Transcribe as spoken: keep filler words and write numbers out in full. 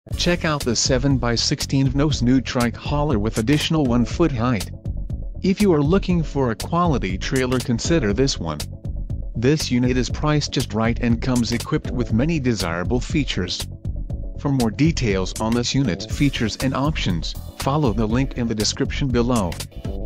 Check out the seven by sixteen Vnose new Trike hauler with additional one foot height. If you are looking for a quality trailer, consider this one. This unit is priced just right and comes equipped with many desirable features. For more details on this unit's features and options, follow the link in the description below.